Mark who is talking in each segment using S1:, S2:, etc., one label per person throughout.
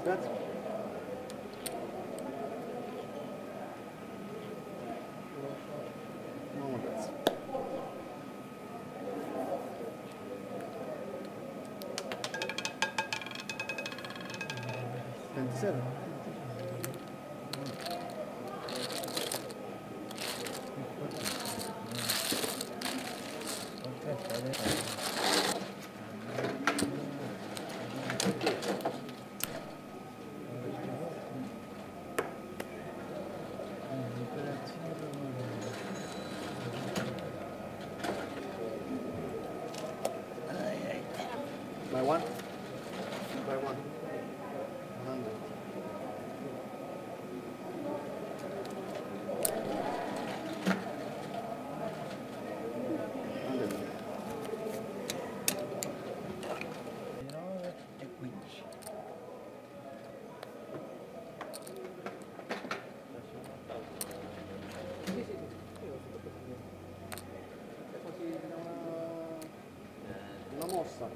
S1: Aspetta. Nuovo pezzo. 27. By one? By one. 100.
S2: E 15.
S1: È così una mossa.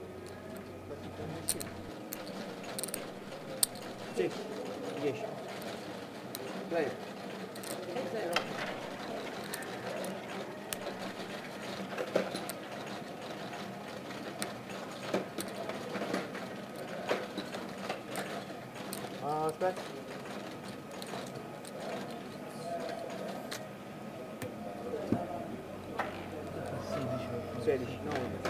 S1: Sì, 10. Play. 0. Aspetta. 16, no.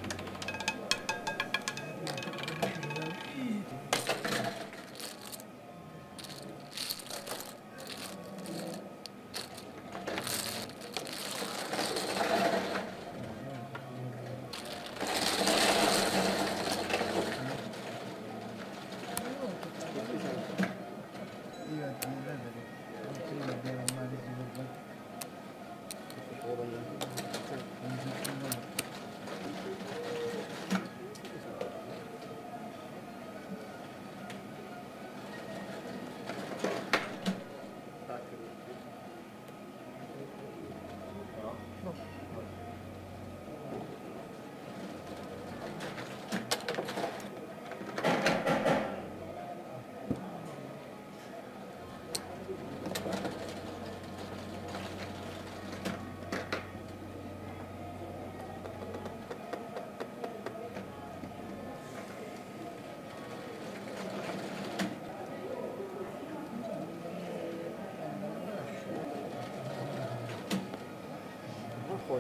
S1: Fuori.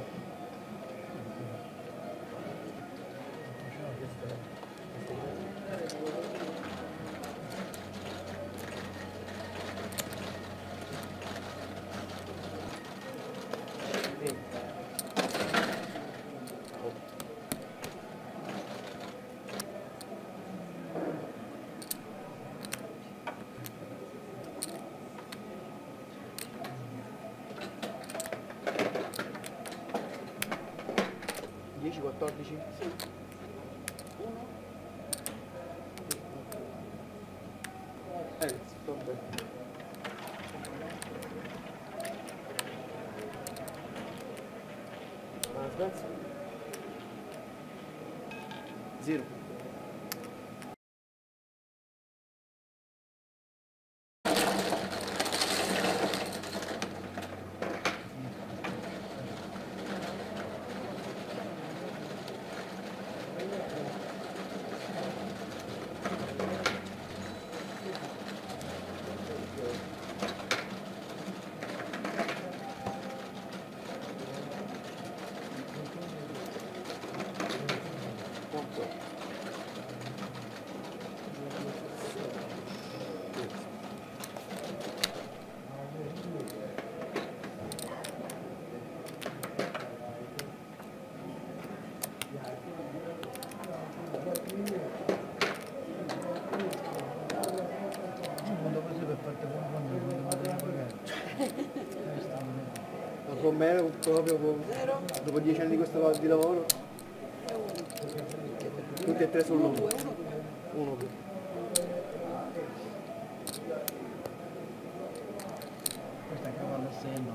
S1: Dieci, 14? Sì. 1. Vabbè. Aspetta. 0. Ma con me proprio dopo 10 anni di questo di lavoro tutti e tre sull'uno. Uno più.
S2: Questo è cavallo senno.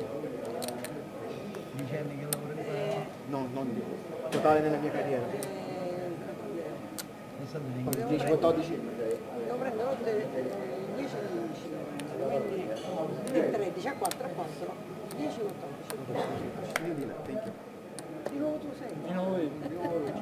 S2: 10 anni che lavoro di qua.
S1: No, non di totale nella mia carriera. 10, 14.
S3: devo prendere 10 e 11, quindi 13 a 4 a 4, 10 e 14.
S1: Io di là, thank you.
S3: Di nuovo tu sei?
S1: Di nuovo io, di nuovo io.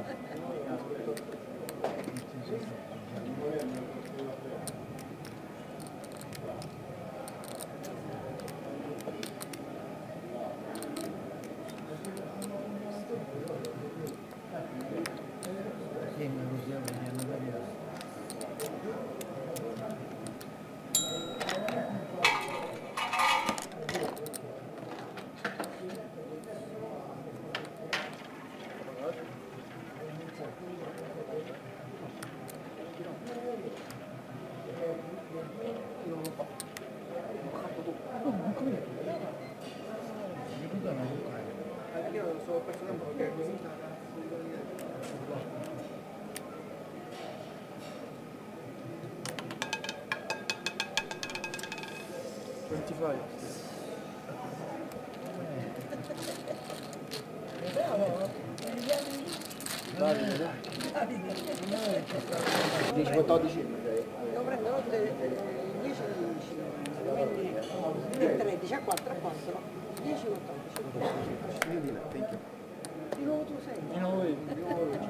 S2: Sì, ma così veniamo da via.
S1: Io sono perso tempo perché così sta. 25. Davide, dai. 10, 14.
S3: Devo prendere 10 e 11, quindi 13 a 4 a 4, 10 e 14.
S1: Io di là, thank you.
S3: Di nuovo tu sei?
S1: Di nuovo io, di nuovo io.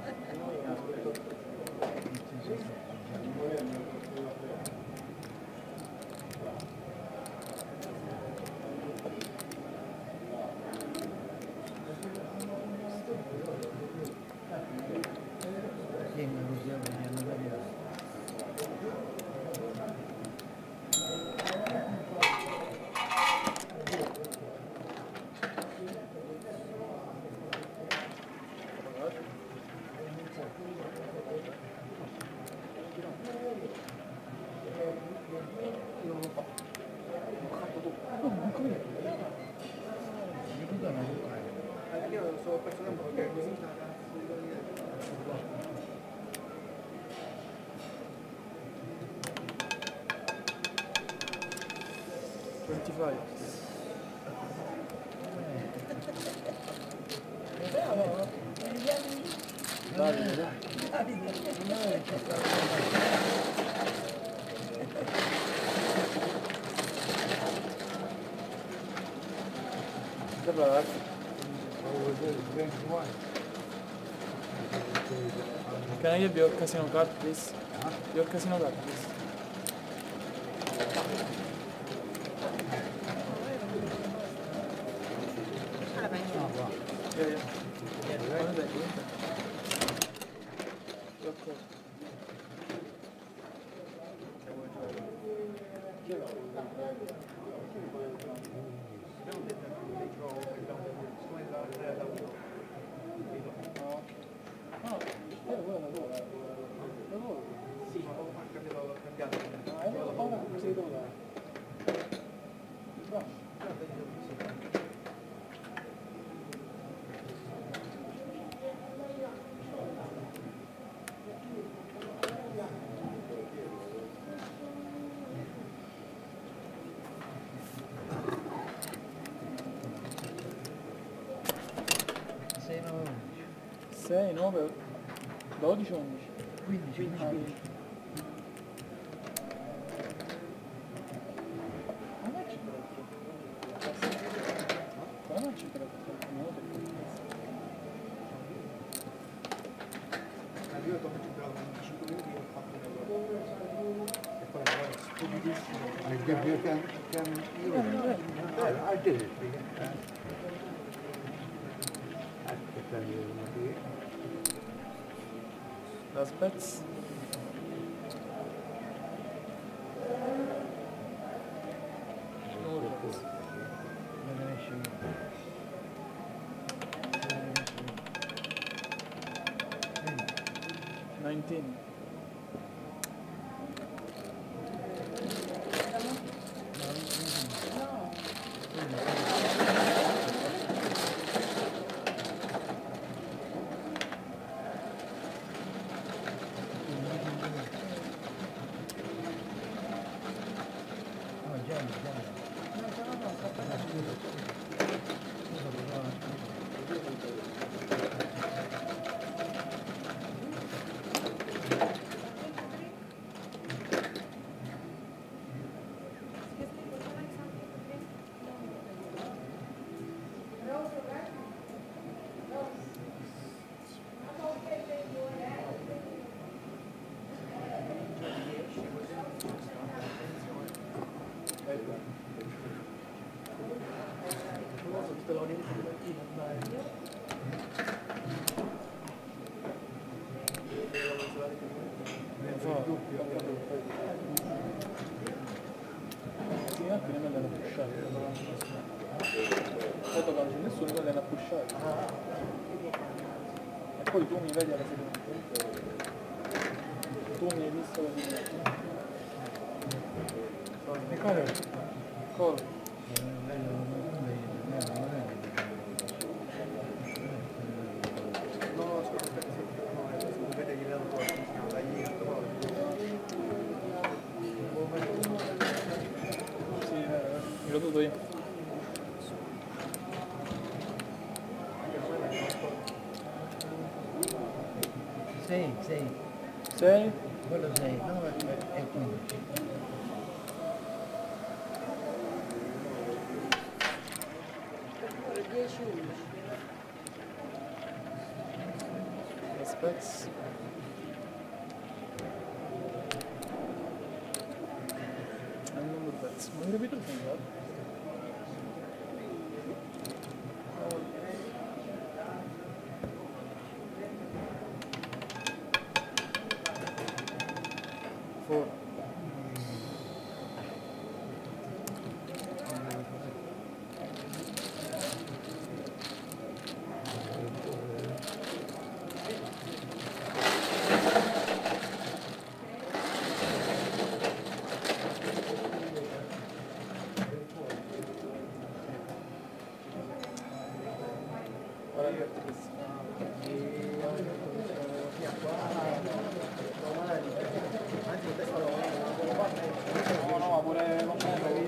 S2: Sì, ma così veniamo da via.
S1: Io sono perso tempo perché così sta. 25. Davide, dai. Dobra, ragazzi.
S4: Can I have your casino card, please? Your casino card, please. Yeah, yeah. One back, one back. Of course.
S1: Sì, ma ho cambiato.
S4: Io ho una sei dove?
S2: Sei 9,
S4: 6, 9, 12, 11.
S2: 15, 15.
S4: Non è parecchio. Ma non c'è parecchio. Molto più.
S1: Io ho giocato 25 minuti e ho fatto un lavoro. E poi la lavoro stupidissimo.
S5: I did it. I can tell you what it is.
S4: Last bets. No bets.
S2: Non esce io.
S4: 19.
S2: No, già, scusa.
S4: Sì, anche non andiamo a pushare. Tanto non c'è nessuno che andiamo a pushare. E poi tu mi vedi alla fine. Tu mi hai visto la fine. E come? Cosa?
S1: No, aspetta, no, vedete che l'altro la
S4: Sì, mi l'ho dovuto io.
S2: Sei,
S4: 6?
S2: quello 6, 9 e 15.
S3: Ora 10, 11.
S4: Aspetta. Non lo pezzo. Non mi capito il finale. Fuori. Ora diverti questo. No, no, ma pure non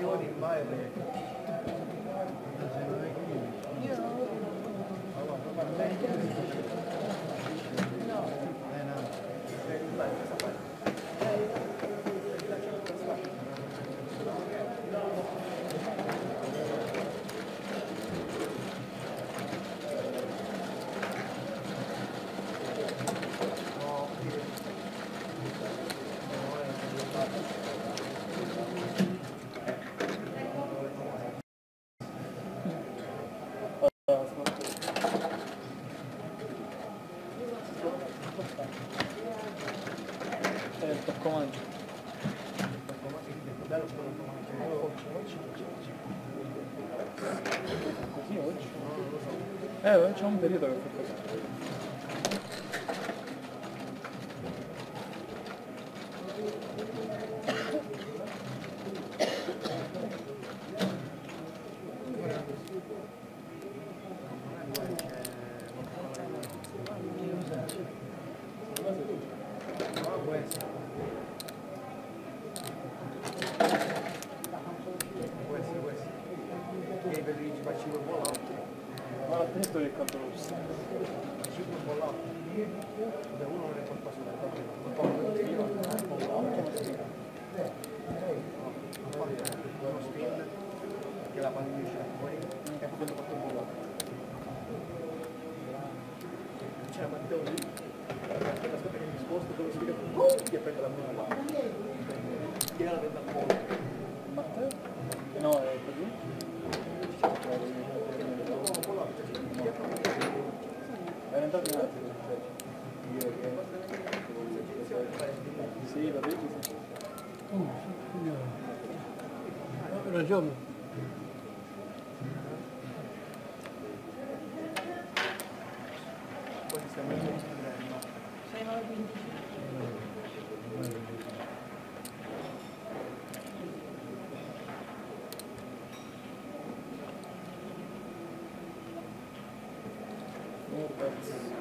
S4: toccomando. Così oggi? C'è un periodo che fa così. Guarda, attento che canto rosso.
S1: che la palla esce fuori e poi hanno fatto il volo. C'era Matteo lì, aspetta che mi sposto dove si vede che prende la bolla. Chi era la prende al volo?
S4: Matteo? No, è così? Era entrato in altro. Sì, va bene.
S2: Hai ragione.
S1: Poi stiamo mettendo
S3: 6, 9, 15.
S4: Mortaz.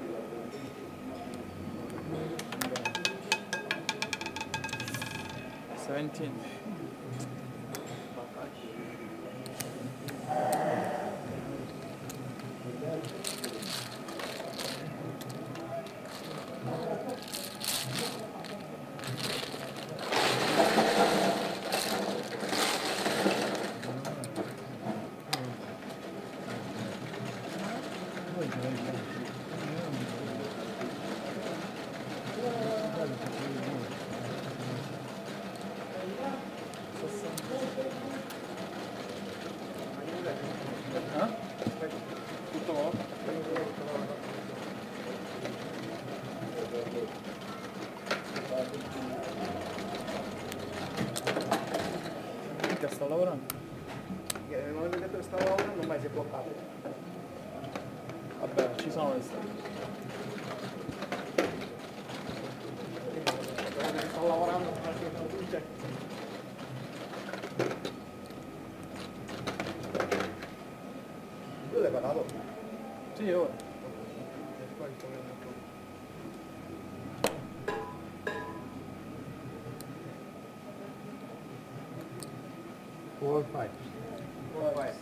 S4: 17. sta lavorando?
S1: Nel momento che stavo lavorando ormai si è bloccato.
S4: Vabbè, ci sono le strade.
S1: Stavo lavorando praticamente tutte. Tu l'hai pagato?
S4: Sì, ora.
S5: Four, five.
S1: Vai.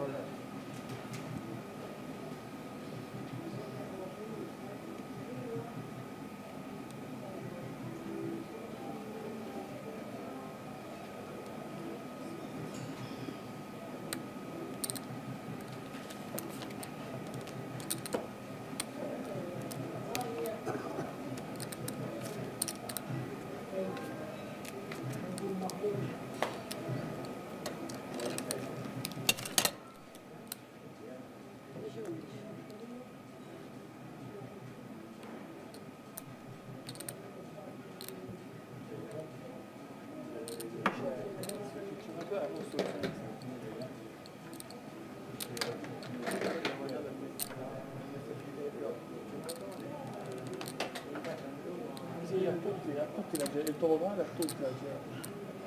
S4: Sì, a tutti la il tuo vocale a tutti la gira.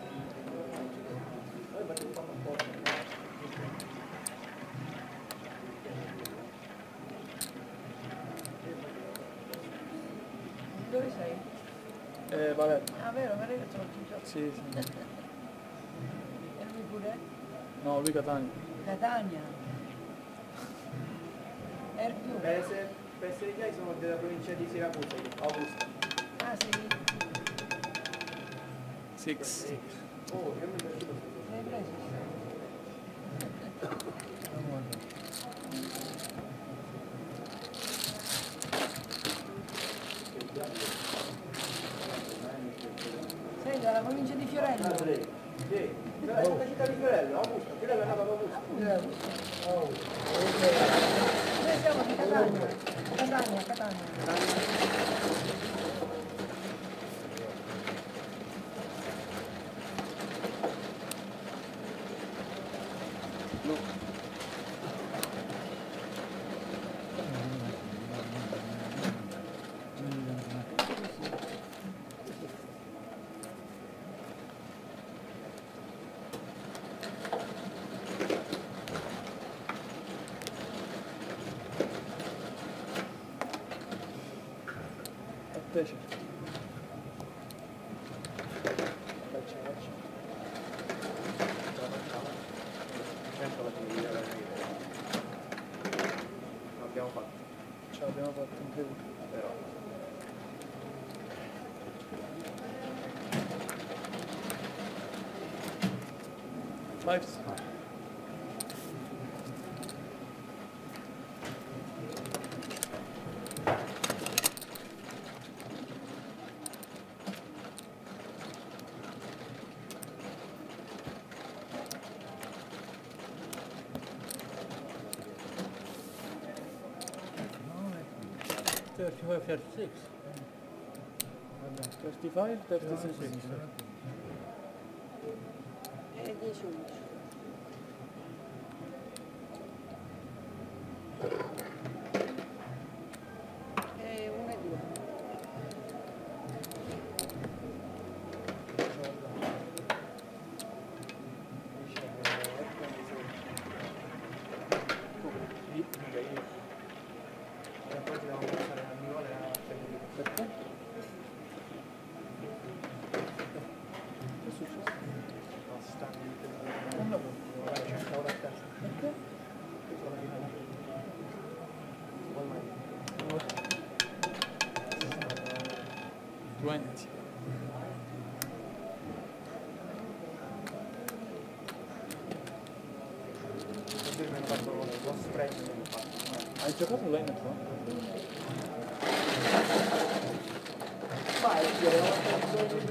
S3: Dove sei?
S4: Valerio.
S3: Ah, vero, Valerio ce l'ho già.
S4: Sì, sì.
S3: E lui pure?
S4: No, lui Catania.
S3: Catania. Erpiù.
S1: Per essere chiari sono della provincia di Siracusa, Augusto.
S3: Ah, sì.
S4: Six.
S1: Oh, io mi è piaciuto questo.
S3: L'hai preso? Sei dalla provincia di Fiorello?
S1: Sì, della città di Fiorello, Augusto, qui l'aveva dato Augusto.
S3: Noi siamo di Catania. Catania.
S4: A te c'è. Faccia.
S1: L'abbiamo fatto,
S4: Ce l'abbiamo fatto incredibile.
S1: però.
S4: Fives.
S2: No, 35, 36.
S4: 35, 36.
S3: E 10-11. E 1 e 2.
S1: E poi dobbiamo pensare a Nivole a Federico.
S4: Perché? Che è successo?
S1: No, si sta
S4: Non la può.
S1: Vabbè, c'è ancora ora a testa.
S4: Perché?
S1: Qui sono di nuovo. Ormai.
S4: 20.
S1: Così mi hanno fatto lo spread, mi hanno fatto.
S4: Hai giocato lei nel tuo?
S1: Vai, io avevo fatto due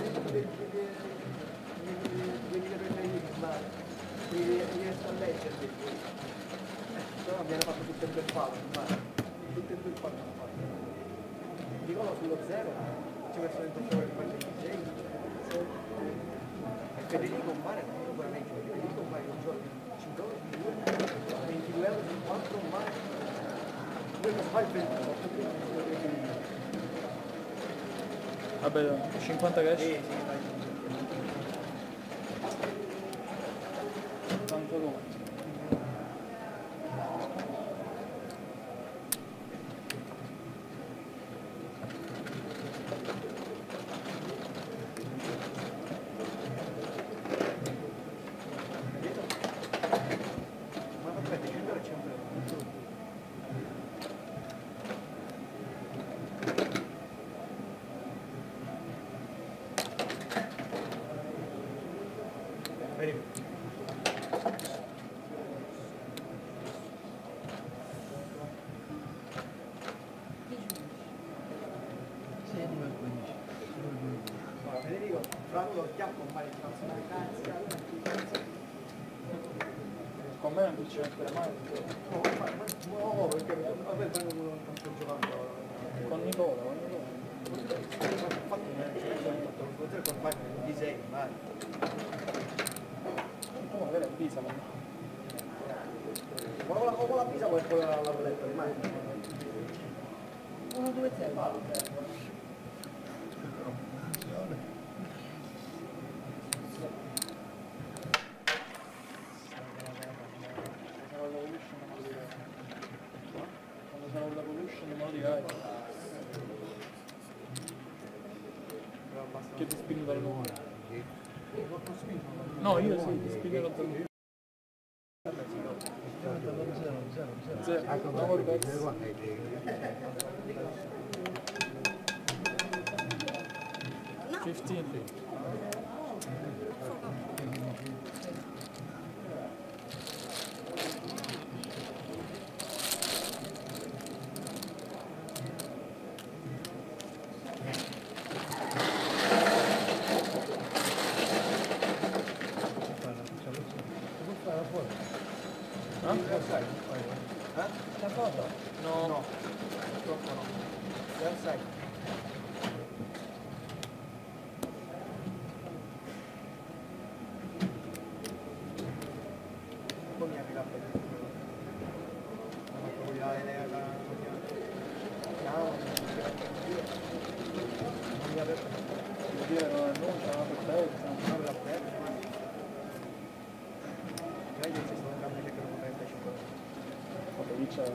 S1: preferiti, ma mi riesco a leggerli. Però mi hanno fatto tutte e due il palo, ma tutte e due il palo mi hanno fatto. Nicola sullo 0, ci ho messo dentro il giocare per il DJ. E Federico un mare, sicuramente. fai il 28.
S4: Vabbè, 50 cash.
S1: Sì, vai.
S4: Tanto come.
S1: Ma aspetta, 100 e 100 euro. Very good.
S5: Sì, 2,15.
S1: Allora, Federico, Franco lo chiappo un paio di nazionalità.
S4: Con me non ci mettere mai.
S1: No, perché vabbè, poi non sto giocando.
S4: Con Nicola, con Nicola.
S1: Infatti non ho fatto con un disegno, vai.
S4: Tu magari è Pisa, ma
S1: Ma con la pisa poi la roulette ormai.
S3: 1, 2, 0.
S4: quando sono alla Evolution non lo dirai. Che ti spingo dal nuovo. No, io sì, ti spingerò dal nuovo. Zero. No more bets. 15.
S1: La foto?
S4: No.
S1: No, purtroppo no. Già sai. Poi mi apri la bella. Non ho proprio la idea la no, non mi apre
S4: Devo dire non annuncia, non aperta.
S1: non apre la bella. Meglio se sto andando a cercare un 35 euro.
S4: Vabbè, lì c'è.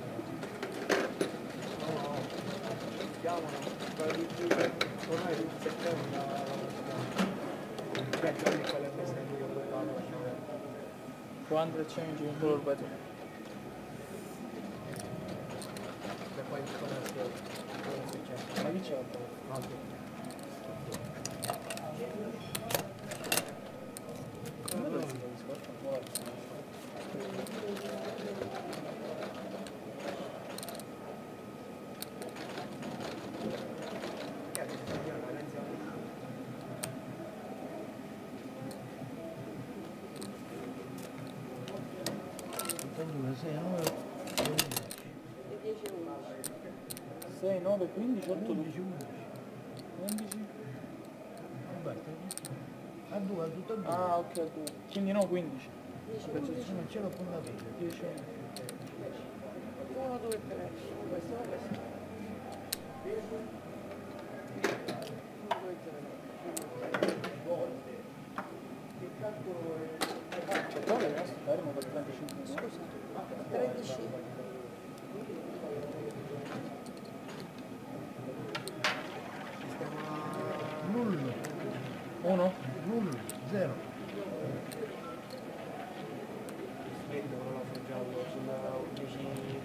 S1: No, chiamano, quello di più, ormai tutti settembre la cioè giorni quelle messe in io poi vado a lasciare.
S4: 400 change in color better.
S1: E poi come non succede.
S4: Ma chi c'è?
S1: No, sì.
S4: Come lo si discorso? Guarda.
S1: Che ha detto io la lezione?
S3: E 10 e 11.
S4: 6, 9, 15, 8, 12. 11.
S5: A due, a tutto e due.
S4: Ah, ok, 2. Quindi no, 15.
S3: 10 e
S5: Perché
S3: 11.
S5: se non ce l'ho puntato io.
S4: 10.
S3: 1, 2, 3. Questo, questo. 1, 2, 3.
S4: Cioè, però è rimasto fermo per 35 minuti.
S3: Scusa. 13.
S5: Nullo,
S4: 1?
S5: nullo, zero.
S1: Vedo non l'ho giallo sulla 10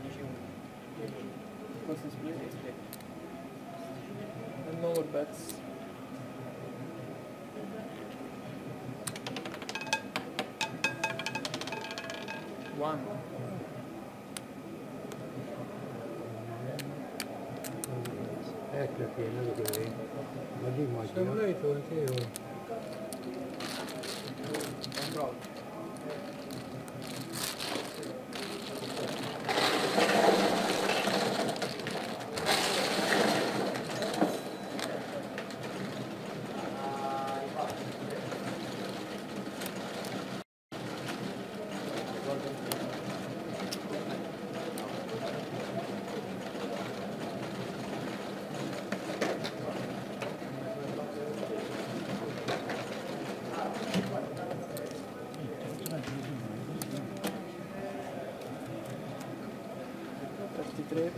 S4: Questo è split. And no more bets. One.
S5: Ecco che non lo vedi. Ma dimmi anche
S2: Siamo
S5: io.
S2: detto anche io.
S1: Controllo.
S5: Sì.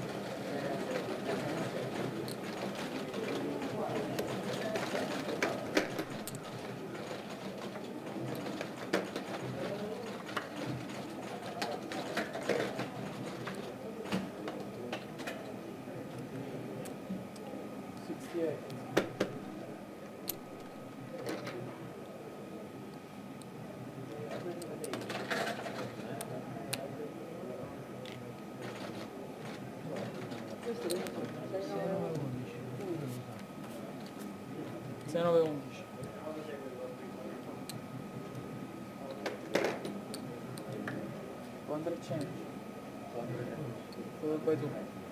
S3: Questo è
S4: 6911. Quando c'è? Dove vai tu?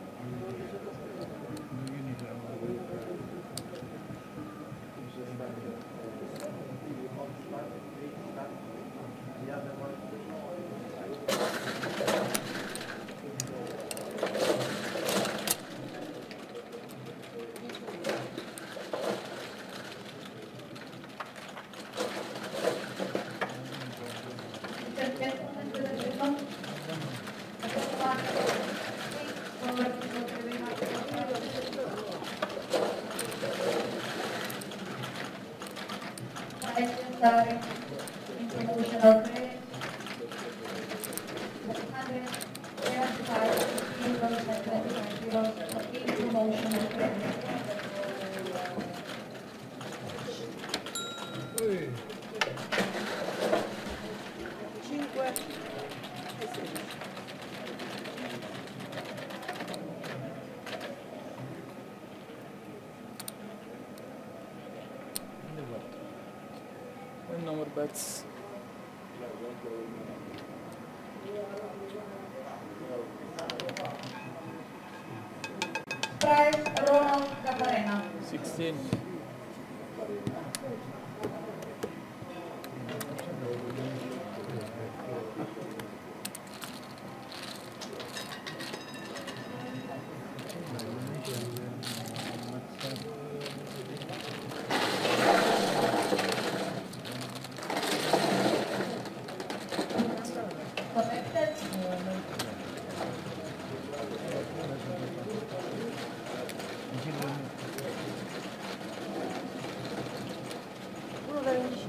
S6: Institutional credit, 175 euros and 25 euros for each promotional credit.
S5: Ui.
S3: 5 e 16.
S4: Win number bets.
S6: Price Ronald Cafarena.
S4: 16.
S6: Connected.
S3: Uno da 25.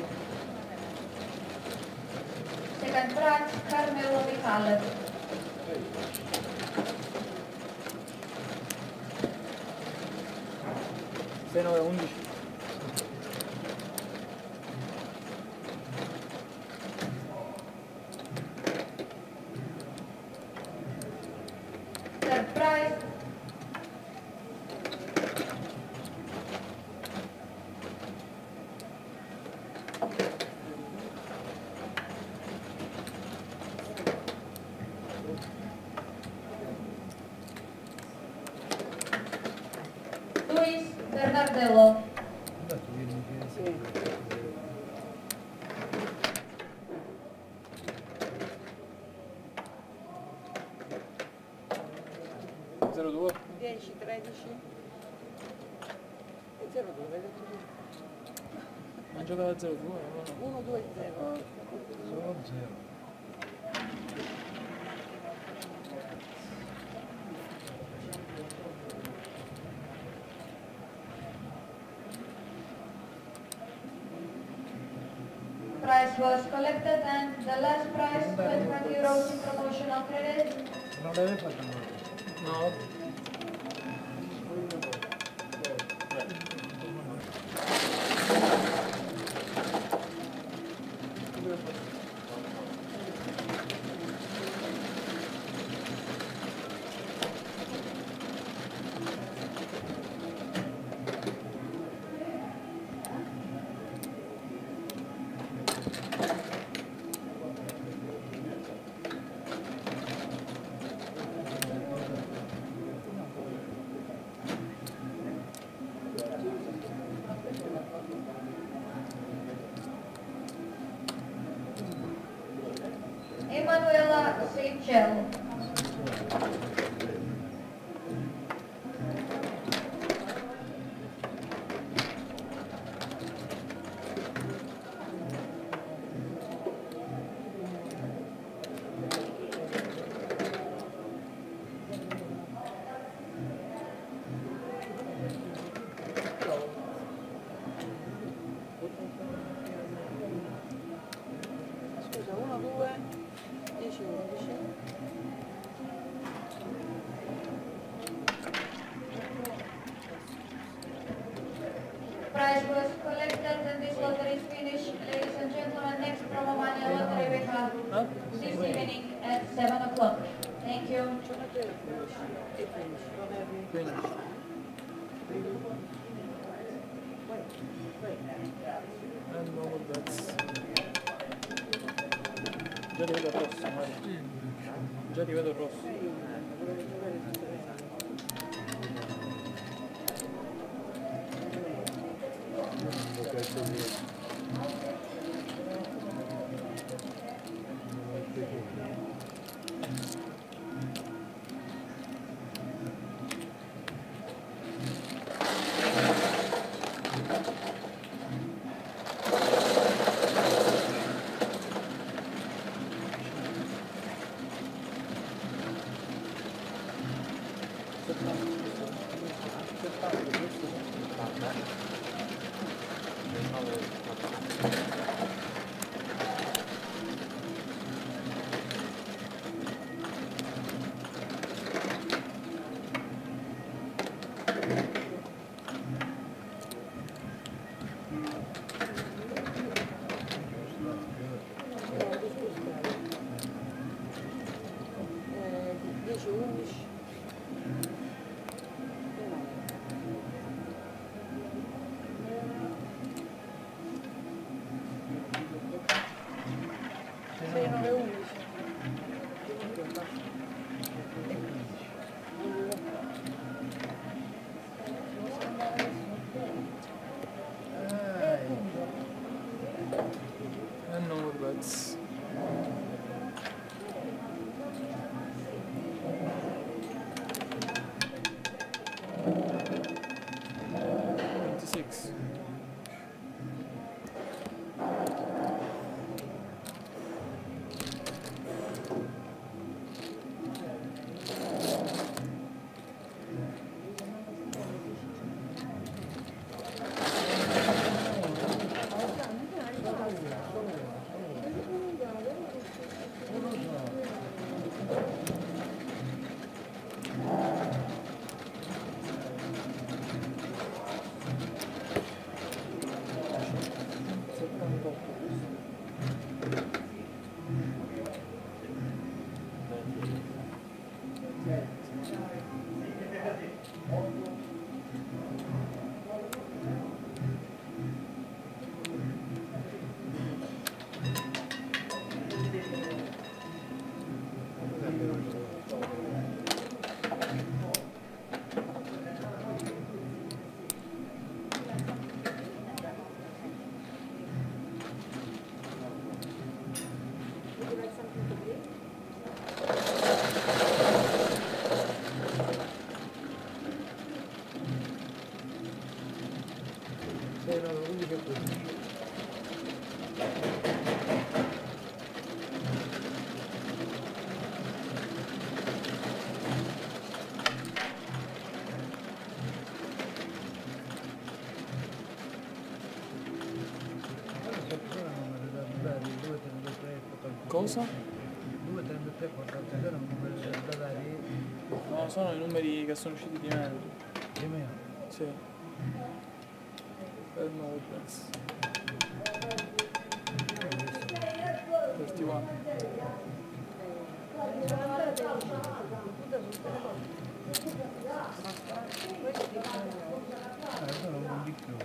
S6: Second price Carmelo Michalek.
S4: Sei 9, 11.
S6: Third price Luis Bernardello.
S3: Sì.
S4: 02.
S3: 10, 13 e 02, hai detto tu?
S4: Ma giocava a 02,
S3: 1, 2, 0.
S5: Solo zero.
S6: Price was collected and the last price 25 euros in promotional credit.
S5: Non l'avevi fatto molto.
S4: No.
S6: Emanuela Seychelles. Prize was collected and this lottery is finished. Ladies and gentlemen, next promo money lottery we have this evening at 7 o'clock. Thank you.
S4: Finish. And no more bets. Già ti vedo rosso, Mario. Già ti vedo rosso. And no more bets. Six. Cosa?
S5: 2, 3, 3, 4, 0, numeri da dare
S4: No, sono i numeri che sono usciti di meno.
S5: di meno.
S4: Sì. Per no bets. 31.
S5: Sono un di più.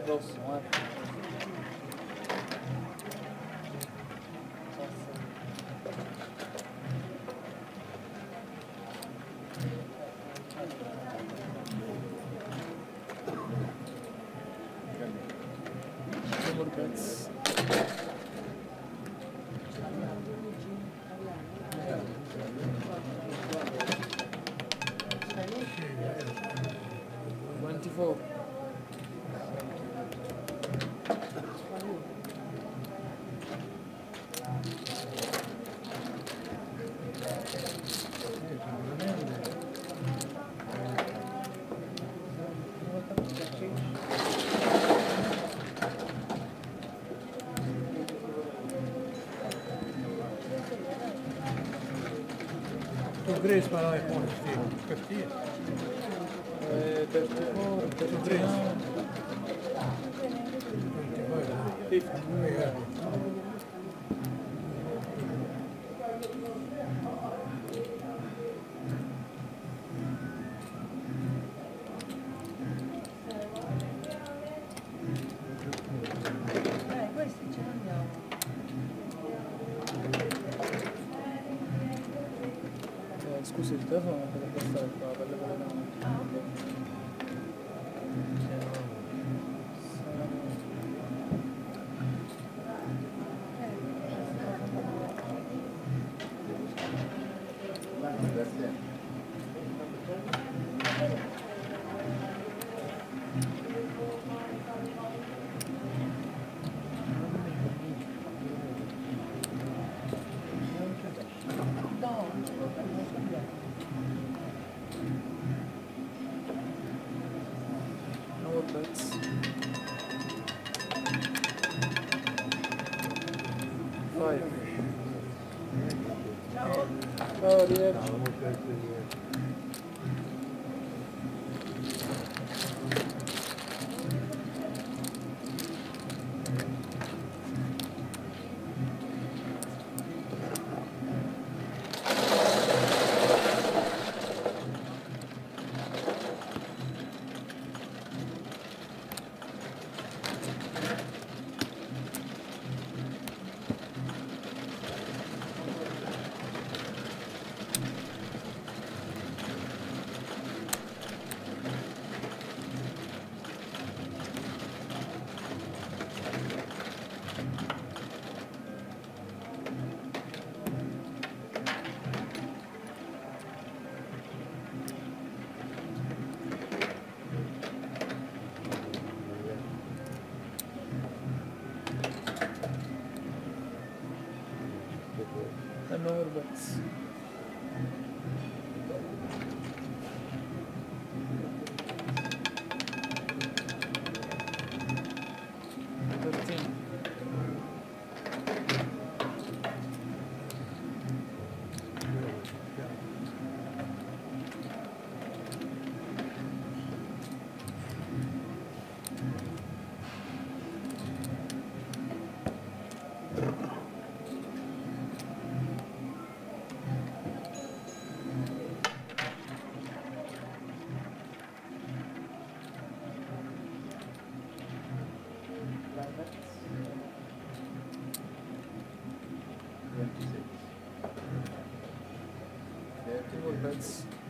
S4: il prossimo, Number bets. Twenty-four.
S5: Tu Grace ma non è buono, Steve.
S4: 34, 33. 50.
S3: Questi ce l'abbiamo.
S4: Scusi, il telefono non potrebbe stare qua per le parole. No bets. 5. Ciao, arrivederci. And no more bets. Two more bets.